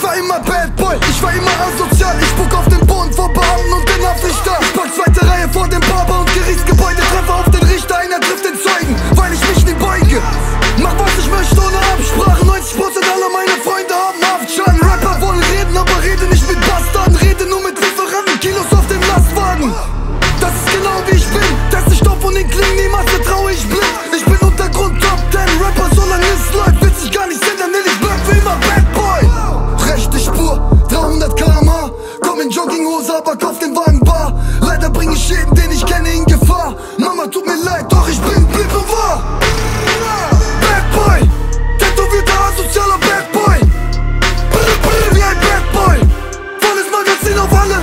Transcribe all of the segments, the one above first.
war immer Bad Boy, ich war immer asozial. Ich spuck auf den Boden vor Beamten und den Haftrichter. Ich pack zweite Reihe vor dem Barber und Gerichtsgebäude. Treffe auf den Richter, einer trifft den Zeugen, weil ich mich nie beuge. Mach was ich möchte ohne Absprache. 90% aller meine Freunde haben Haftschaden. Rapper wollen reden, aber rede nicht mit Bastarden. Rede nur mit Lieferanten, Kilos auf dem Lastwagen. Das ist genau wie ich bin, das ist Stoff und den Klingen niemals vertraue ich blind. Ich bin Untergrund Top 10 Rapper, solange es läuft, will ich gar nicht sehen, denn ich bleib für immer Bad Boy. Rechte Spur, 300 km/h, komm in Jogginghose, aber kauf den Wagen bar. Leider bring ich jeden, den ich kenne, in Gefahr. Mama, tut mir leid, doch ich bin blieb und wahr. Bad Boy, tätowierter asozialer Bad Boy. Brr, brr, wie ein Bad Boy, volles Magazin auf alle.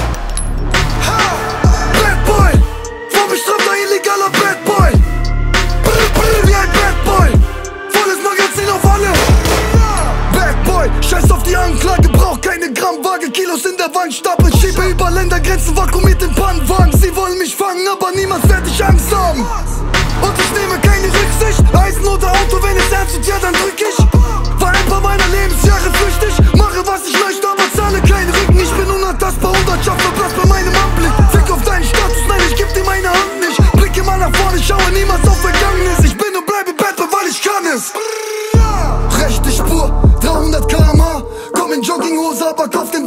Bad Boy, vorbestrafter illegaler Bad Boy. Brr, brr, wie ein Bad Boy, volles Magazin auf alle. Bad Boy, scheiß auf die Anklage, brauch keine Grammwaage. Kilos in der Wand stapeln, schiebe über Ländergrenzen, vakuumiert den Pannenwagen. Sie wollen mich fangen, aber niemals werd ich Angst haben. Und ich nehme keine Rücksicht, Eisen oder Auto, wenn es ernst wird, ja dann drück ich. War ein paar meiner Lebensjahre flüchtig, mache was ich möchte, aber zahle keinen Rücken. Ich bin unantastbar und das schafft verblasst bei meinem Anblick. Fick auf deinen Status, nein, ich geb dir meine Hand nicht. Blicke mal nach vorne, schaue niemals auf Vergangenes. Ich bin und bleibe Bad Boy, weil ich kann es. Rechte Spur, 300 km/h, komm in Jogginghose, aber kauf den